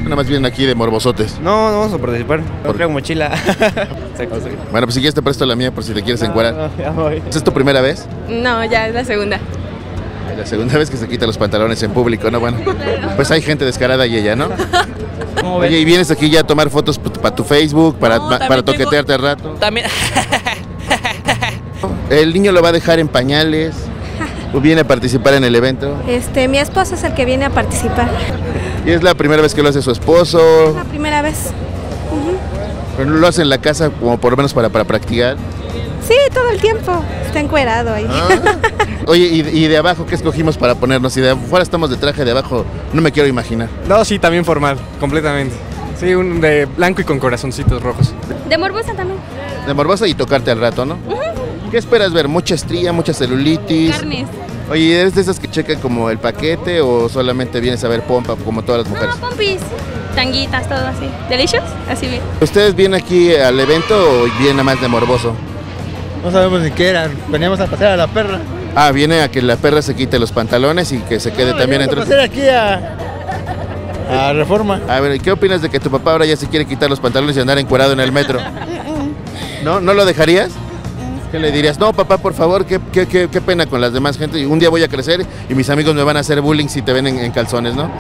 Nada más vienen aquí de morbosotes. No, no vamos a participar. No traigo mochila. Exacto. Bueno, pues si quieres te presto la mía por si te quieres encuadrar. No, ya voy. ¿Es tu primera vez? No, ya es la segunda. La segunda vez que se quita los pantalones en público, ¿no? Bueno, pues hay gente descarada y ella, ¿no? Oye, ¿y vienes aquí ya a tomar fotos para tu Facebook, para toquetearte al rato? También. ¿El niño lo va a dejar en pañales? ¿O viene a participar en el evento? Mi esposo es el que viene a participar. ¿Y es la primera vez que lo hace su esposo? La primera vez. ¿Pero no lo hace en la casa como por lo menos para practicar? Sí, todo el tiempo. Está encuerado ahí. Oye, ¿y de abajo qué escogimos para ponernos? Si de afuera estamos de traje, de abajo no me quiero imaginar. No, sí, también formal, completamente. Sí, un de blanco y con corazoncitos rojos. De morbosa también. De morbosa y tocarte al rato, ¿no? ¿Qué esperas ver? ¿Mucha estría, mucha celulitis? Carnes. Oye, ¿eres de esas que checan como el paquete o solamente vienes a ver pompa como todas las mujeres? No, pompis, tanguitas, todo así. ¿Delicious? Así bien. ¿Ustedes vienen aquí al evento o vienen nada más de morboso? No sabemos ni qué eran, veníamos a pasear a la perra. Ah, viene a que la perra se quite los pantalones y que se quede también entre... a pasear aquí a Reforma. A ver, ¿qué opinas de que tu papá ahora ya se quiere quitar los pantalones y andar encuerado en el metro? ¿No? ¿No lo dejarías? ¿Qué le dirías? No, papá, por favor, qué pena con las demás gente. Un día voy a crecer y mis amigos me van a hacer bullying si te ven en calzones, ¿no?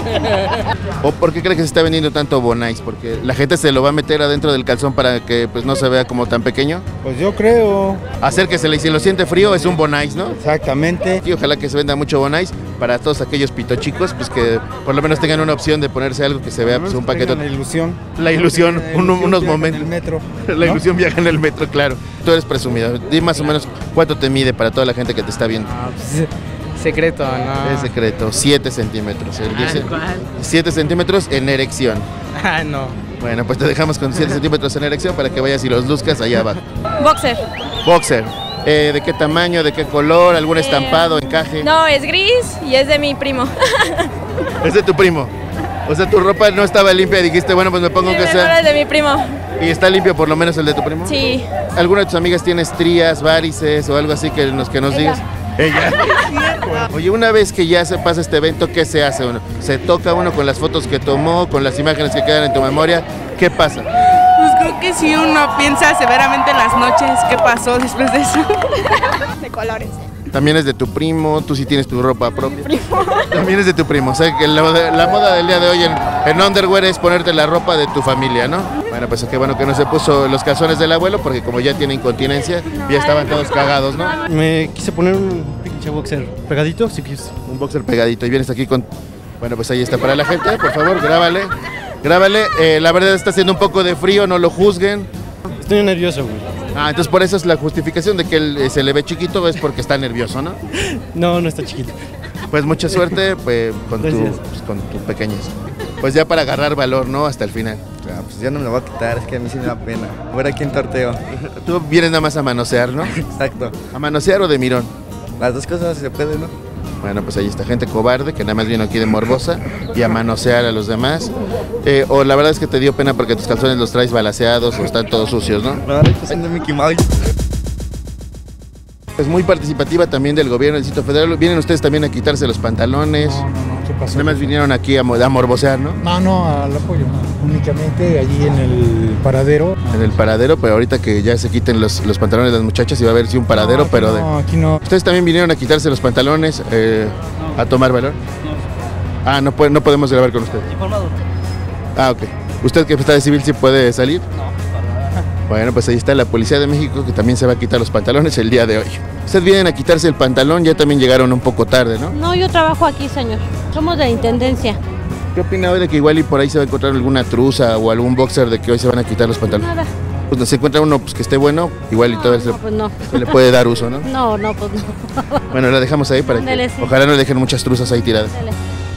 ¿O por qué crees que se está vendiendo tanto Bonais? ¿Porque la gente se lo va a meter adentro del calzón para que pues no se vea como tan pequeño? Pues yo creo. Acérquesele y si lo siente frío es un Bonais, ¿no? Exactamente. Y ojalá que se venda mucho Bonais para todos aquellos pitochicos, pues que por lo menos tengan una opción de ponerse algo que se vea pues un paquete. La ilusión. La ilusión, unos momentos. En el metro. La ilusión viaja en el metro, claro. Tú eres presumido. Di más o menos cuánto te mide para toda la gente que te está viendo. Secreto, no. Es secreto, 7 centímetros. 7 centímetros en erección. Ah, no. Bueno, pues te dejamos con 7 centímetros en erección para que vayas y los luzcas allá abajo. Boxer. Boxer. ¿De qué tamaño, de qué color, algún estampado, encaje? No, es gris y es de mi primo. Es de tu primo. O sea, tu ropa no estaba limpia y dijiste, bueno, pues me pongo que sea. Es de mi primo. ¿Y está limpio por lo menos el de tu primo? Sí. ¿Alguna de tus amigas tiene estrías, varices o algo así que nos digas? Ella. Oye, una vez que ya se pasa este evento, ¿qué se hace uno? ¿Se toca uno con las fotos que tomó, con las imágenes que quedan en tu memoria? ¿Qué pasa? Pues creo que sí, uno piensa severamente en las noches qué pasó después de eso. De colores. También es de tu primo, tú sí tienes tu ropa propia. También es de tu primo. O sea, que la moda del día de hoy en underwear es ponerte la ropa de tu familia, ¿no? Bueno, pues qué bueno que no se puso los calzones del abuelo, porque como ya tiene incontinencia, ya estaban todos cagados, ¿no? Me quise poner un pinche boxer pegadito, si quieres. Un boxer pegadito. Y vienes aquí con... Bueno, pues ahí está para la gente, por favor, grábale. Grábale. La verdad está haciendo un poco de frío, no lo juzguen. Estoy nervioso, güey. Ah, entonces por eso es la justificación de que él se le ve chiquito, es porque está nervioso, ¿no? No, no está chiquito. Pues mucha suerte pues, con tu pequeñez. Pues ya para agarrar valor, ¿no? Hasta el final. Pues ya no me lo voy a quitar, es que a mí sí me da pena. A ver aquí en torteo. Tú vienes nada más a manosear, ¿no? Exacto. ¿A manosear o de mirón? Las dos cosas se pueden, ¿no? Bueno, pues ahí está gente cobarde que nada más vino aquí de morbosa y a manosear a los demás. O la verdad es que te dio pena porque tus calzones los traes balaceados o están todos sucios, ¿no? No, estoy haciendo Mickey Mouse. Es muy participativa también del gobierno del Distrito Federal. ¿Vienen ustedes también a quitarse los pantalones? No, ¿qué pasó? Nada más vinieron aquí a morbosear, ¿no? No, al apoyo. Únicamente allí en el paradero. En el paradero, pero ahorita que ya se quiten los pantalones de las muchachas y va a haber sí un paradero, pero de... No, aquí no. ¿Ustedes también vinieron a quitarse los pantalones a tomar valor? Ah, no podemos grabar con usted. Informado. Ah, ok. ¿Usted que está de civil sí puede salir? No. Bueno, pues ahí está la Policía de México que también se va a quitar los pantalones el día de hoy. Ustedes vienen a quitarse el pantalón, ya también llegaron un poco tarde, ¿no? No, yo trabajo aquí, señor. Somos de la Intendencia. ¿Qué opina hoy de que igual y por ahí se va a encontrar alguna truza o algún boxer de que hoy se van a quitar los pantalones? Nada. Pues no se encuentra uno pues, que esté bueno, igual y todo eso pues no. se le puede dar uso, ¿no? No, pues no. Bueno, la dejamos ahí para Ándale, que sí. ojalá no dejen muchas truzas ahí tiradas. Dale.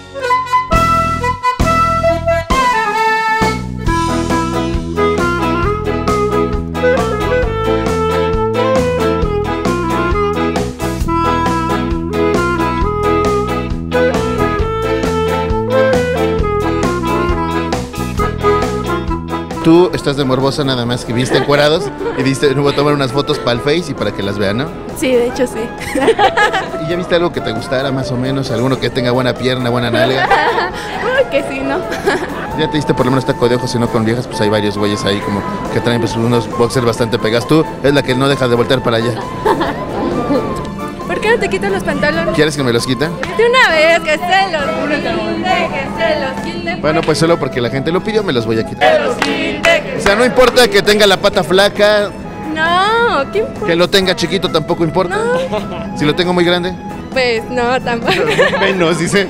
Tú estás de morbosa nada más que viste encuerados y dijiste, no voy a tomar unas fotos para el Face y para que las vean, ¿no? Sí, de hecho sí. ¿Y ya viste algo que te gustara más o menos? ¿Alguno que tenga buena pierna, buena nalga? Ay, que sí, ¿no? Ya te diste por lo menos taco de ojos, si no con viejas, pues hay varios güeyes ahí como que traen pues unos boxers bastante pegados. Tú es la que no deja de voltear para allá. ¿Por qué no te quitas los pantalones? ¿Quieres que me los quite? De una vez, que se los quite. Bueno, pues solo porque la gente lo pidió, me los voy a quitar. O sea, no importa que tenga la pata flaca, No, ¿qué importa? que lo tenga chiquito tampoco importa. Si lo tengo muy grande, Pues no, tampoco. menos, dice.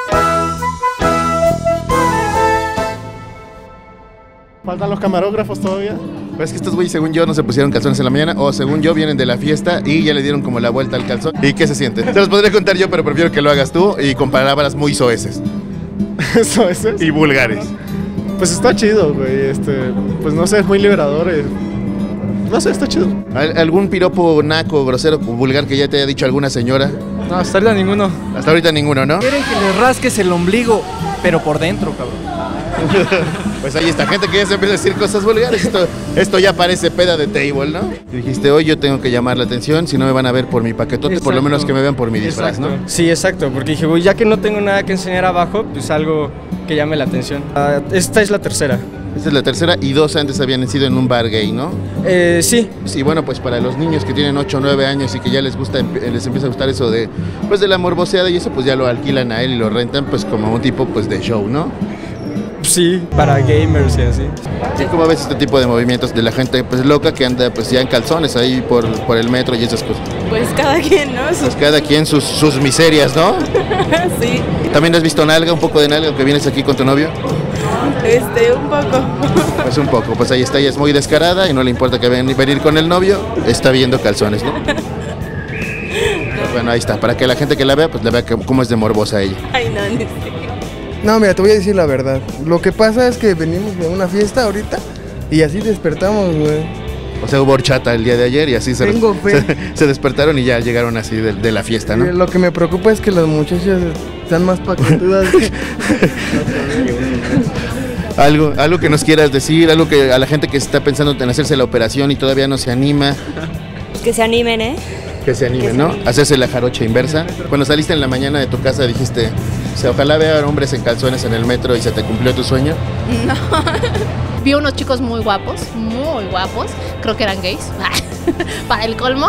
¿Faltan los camarógrafos todavía? Pues es que estos güeyes, según yo, no se pusieron calzones en la mañana, o según yo, vienen de la fiesta y ya le dieron como la vuelta al calzón. ¿Y qué se siente? Te los podría contar yo, pero prefiero que lo hagas tú y con palabras muy soeces Eso es. y vulgares. Pues está chido, güey. Pues no sé, es muy liberador. No sé, está chido. ¿Algún piropo naco, grosero, vulgar que ya te haya dicho alguna señora? No, hasta ahorita ninguno. Hasta ahorita ninguno, ¿no? Quieren que les rasques el ombligo, pero por dentro, cabrón. Pues ahí está, gente que ya se empieza a decir cosas vulgares. Esto ya parece peda de table, ¿no? Y dijiste, hoy yo tengo que llamar la atención, si no me van a ver por mi paquetote, por lo menos que me vean por mi disfraz, ¿no? Sí, exacto, porque dije, güey, ya que no tengo nada que enseñar abajo, pues algo que llame la atención. Esta es la tercera. Esta es la tercera y 2 antes habían sido en un bar gay, ¿no? Sí. Y bueno, pues para los niños que tienen 8 o 9 años y que ya les gusta, les empieza a gustar eso de, pues de la morboseada y eso, pues ya lo alquilan a él y lo rentan pues como un tipo pues de show, ¿no? Sí, para gamers y así. ¿Y cómo ves este tipo de movimientos de la gente pues loca que anda pues ya en calzones ahí por el metro y esas cosas? Pues cada quien, ¿no? Pues cada quien sus miserias, ¿no? Sí, ¿También has visto nalga, un poco de nalga, que vienes aquí con tu novio? un poco. Pues un poco, pues ahí está, ella es muy descarada y no le importa que venir con el novio, está viendo calzones, ¿no? Pues bueno, ahí está, para que la gente que la vea, pues la vea cómo es de morbosa ella. Ay, no, ni sé. No, mira, te voy a decir la verdad. Lo que pasa es que venimos de una fiesta ahorita y así despertamos, güey. O sea, hubo horchata el día de ayer y así se despertaron y ya llegaron así de la fiesta, ¿no? Lo que me preocupa es que las muchachas están más paquetudas. Algo que nos quieras decir, algo que a la gente que está pensando en hacerse la operación y todavía no se anima. Que se animen, ¿eh? Que se animen, ¿no? Hacerse la jarocha inversa. Cuando saliste en la mañana de tu casa dijiste, o sea, ojalá vea hombres en calzones en el metro y se te cumplió tu sueño. No. Vi unos chicos muy guapos, creo que eran gays, para el colmo.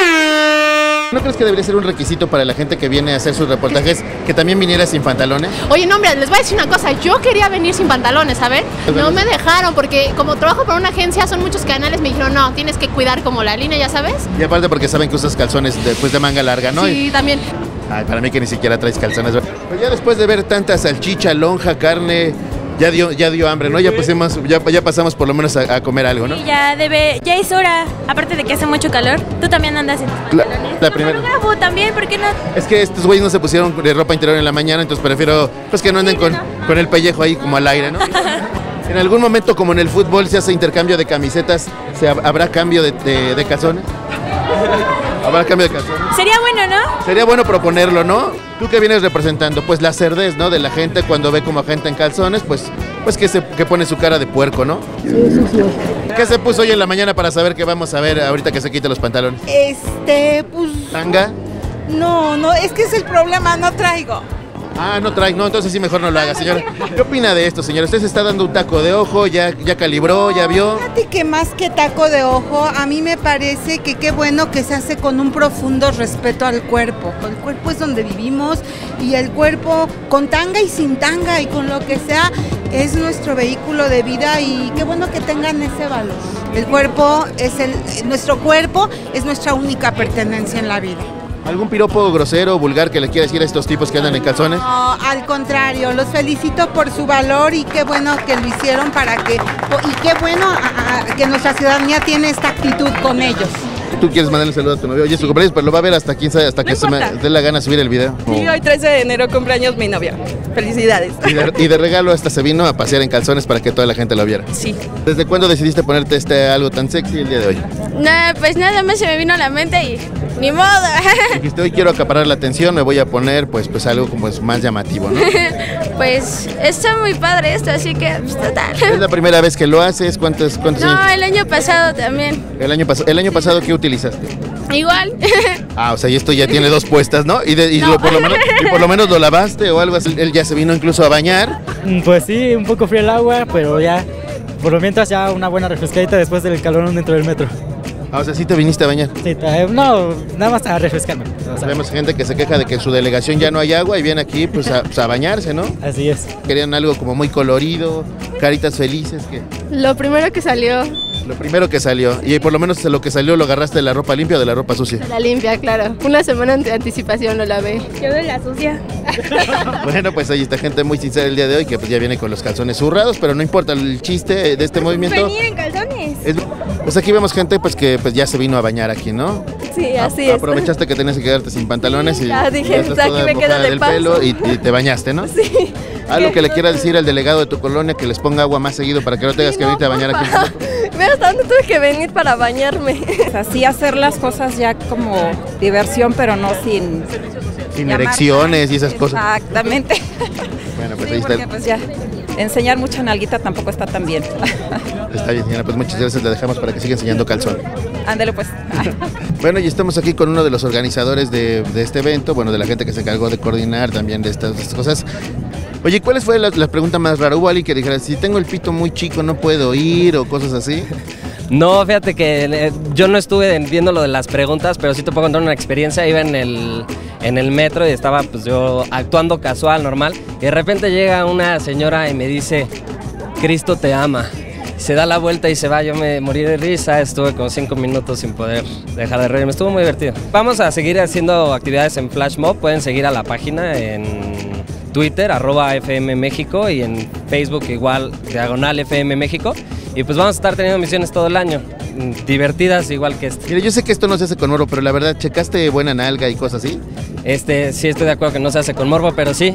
¿No crees que debería ser un requisito para la gente que viene a hacer sus reportajes que también viniera sin pantalones? Oye, no, hombre, les voy a decir una cosa, yo quería venir sin pantalones, ¿sabes? No me dejaron porque como trabajo para una agencia, son muchos canales, me dijeron, no, tienes que cuidar como la línea, ya sabes. Y aparte porque saben que usas calzones de manga larga, ¿no? Sí, también. Ay, para mí que ni siquiera traes calzones. Pues ya después de ver tanta salchicha, lonja, carne, ya dio hambre, ¿no? Ya pasamos por lo menos a comer algo, ¿no? Sí, ya es hora. Aparte de que hace mucho calor, tú también andas en tus pantalones. La primera. Fotógrafo también, ¿por qué no? Es que estos güeyes no se pusieron de ropa interior en la mañana, entonces prefiero pues que no anden con el pellejo ahí como al aire, ¿no? En algún momento, como en el fútbol, se hace intercambio de camisetas, ¿habrá cambio de calzones? ¿Habrá cambio de calzones? Sería bueno, ¿no? Sería bueno proponerlo, ¿no? ¿Tú qué vienes representando? Pues la cerdez, ¿no? De la gente cuando ve como gente en calzones, pues que pone su cara de puerco, ¿no? Sí. ¿Qué se puso hoy en la mañana para saber qué vamos a ver ahorita que se quite los pantalones? Pues... ¿Tanga? No, es que es el problema, no traigo. Ah, no trae, no, entonces sí mejor no lo haga, señora. ¿Qué opina de esto, señora? Usted se está dando un taco de ojo, ya calibró, ya vio. Fíjate que más que taco de ojo, a mí me parece que qué bueno que se hace con un profundo respeto al cuerpo. El cuerpo es donde vivimos y el cuerpo con tanga y sin tanga y con lo que sea es nuestro vehículo de vida y qué bueno que tengan ese valor. Nuestro cuerpo es nuestra única pertenencia en la vida. ¿Algún piropo grosero o vulgar que le quiera decir a estos tipos que andan en calzones? No, al contrario, los felicito por su valor y qué bueno que lo hicieron y qué bueno que nuestra ciudadanía tiene esta actitud con ellos. Tú quieres mandarle saludos a tu novio. Oye, su cumpleaños, pero lo va a ver hasta quién sabe, hasta que se me dé la gana subir el video. Sí, hoy 13 de enero cumpleaños mi novia. Felicidades. Y de regalo hasta se vino a pasear en calzones para que toda la gente lo viera. Sí. ¿Desde cuándo decidiste ponerte algo tan sexy el día de hoy? Pues nada más se me vino a la mente y ni modo. Dijiste, hoy quiero acaparar la atención, me voy a poner pues algo como es más llamativo, ¿no? Pues está muy padre esto, así que pues, total. ¿Es la primera vez que lo haces? ¿Cuántos años? No, el año pasado también. ¿El año pasado qué utilizaste? Igual. Ah, o sea, y esto ya tiene 2 puestas, ¿no? No. Por lo menos lo lavaste o algo así. Él ya se vino incluso a bañar Pues sí, un poco fría el agua, pero ya, por lo mientras ya una buena refrescadita después del calorón dentro del metro. O sea, ¿sí te viniste a bañar? Sí, no, nada más a refrescarme. O sea, vemos gente que se queja de que en su delegación ya no hay agua y viene aquí pues a bañarse, ¿no? Así es. Querían algo como muy colorido, caritas felices. ¿Qué? Lo primero que salió. Lo primero que salió. Y por lo menos lo que salió lo agarraste de la ropa limpia o de la ropa sucia. La limpia, claro. Una semana de anticipación lo lavé. Yo de la sucia. Bueno, pues ahí está gente muy sincera el día de hoy que pues ya viene con los calzones zurrados, pero no importa el chiste de este movimiento. Venir en calzones. Pues aquí vemos gente pues que pues ya se vino a bañar aquí, ¿no? Sí, así es. Aprovechaste que tenías que quedarte sin pantalones y ya dije, estás aquí toda me quedo mojada de del paso. pelo y te bañaste, ¿no? Sí. Algo que le quiera decir al delegado de tu colonia que les ponga agua más seguido para que no tengas que venirte a bañar aquí. Ve hasta dónde tuve que venir para bañarme. Así hacer las cosas ya como diversión, pero no sin erecciones y esas cosas. Exactamente. Bueno, pues sí, ahí está. Porque pues ya enseñar mucha nalguita tampoco está tan bien. Está bien, señora, pues muchas gracias, le dejamos para que siga enseñando calzón. Ándale pues. Bueno, y estamos aquí con uno de los organizadores de este evento, bueno, de la gente que se encargó de coordinar también de estas cosas. Oye, ¿cuál fue la pregunta más rara? ¿Hubo alguien que dijera, si tengo el pito muy chico no puedo ir o cosas así? No, fíjate que yo no estuve viendo lo de las preguntas, pero sí te puedo contar una experiencia. Iba en el metro y estaba pues yo actuando casual, normal, y de repente llega una señora y me dice, Cristo te ama. Se da la vuelta y se va, yo me morí de risa, estuve como 5 minutos sin poder dejar de reírme, estuvo muy divertido. Vamos a seguir haciendo actividades en Flash Mob, pueden seguir a la página en Twitter, @FM México, y en Facebook igual, /FM México. Y pues vamos a estar teniendo misiones todo el año, divertidas igual que esta. Mira, yo sé que esto no se hace con morbo, pero la verdad, ¿checaste buena nalga y cosas así? Sí estoy de acuerdo que no se hace con morbo, pero sí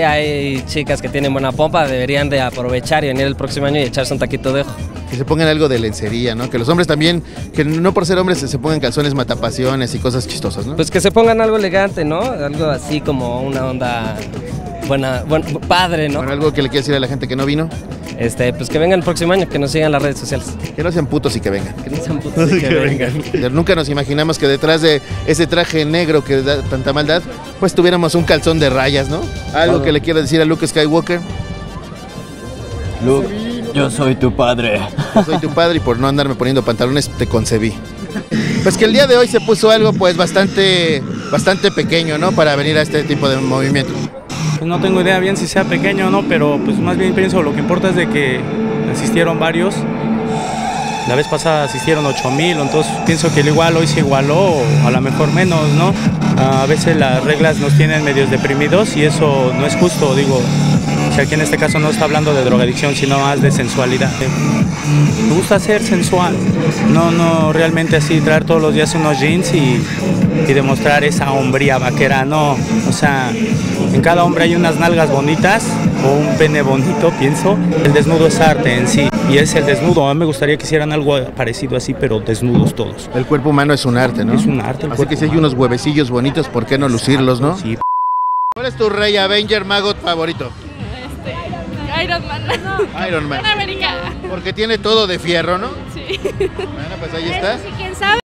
hay chicas que tienen buena pompa, deberían de aprovechar y venir el próximo año y echarse un taquito de ojo. Que se pongan algo de lencería, ¿no? Que los hombres también, que no por ser hombres se pongan calzones matapasiones y cosas chistosas, ¿no? Pues que se pongan algo elegante, ¿no? Algo así como una onda buena, padre, ¿no? Bueno, algo que le quieras decir a la gente que no vino. Pues que vengan el próximo año, que nos sigan las redes sociales. Que no sean putos y que vengan. Que no sean putos y que vengan. Nunca nos imaginamos que detrás de ese traje negro que da tanta maldad, pues tuviéramos un calzón de rayas, ¿no? Algo que le quieras decir a Luke Skywalker. Luke, yo soy tu padre. Yo soy tu padre y por no andarme poniendo pantalones te concebí. Pues que el día de hoy se puso algo pues bastante pequeño, ¿no? Para venir a este tipo de movimientos. Pues no tengo idea bien si sea pequeño o no, pero pues más bien pienso lo que importa es de que asistieron varios. La vez pasada asistieron 8,000, entonces pienso que igual hoy se igualó o a lo mejor menos, ¿no? A veces las reglas nos tienen medios deprimidos y eso no es justo, digo. Si aquí en este caso no está hablando de drogadicción, sino más de sensualidad. Me gusta ser sensual, no realmente así traer todos los días unos jeans y demostrar esa hombría vaquera, no. O sea, en cada hombre hay unas nalgas bonitas o un pene bonito, pienso. El desnudo es arte en sí y es el desnudo. A mí me gustaría que hicieran algo parecido así, pero desnudos todos. El cuerpo humano es un arte, ¿no? Es un arte. Así que si hay unos huevecillos bonitos, ¿por qué no lucirlos, no? Sí. ¿Cuál es tu rey Avenger Magot favorito? Iron Man. Iron Man. América. Porque tiene todo de fierro, ¿no? Sí. Bueno, pues ahí está. Sí, ¿quién sabe?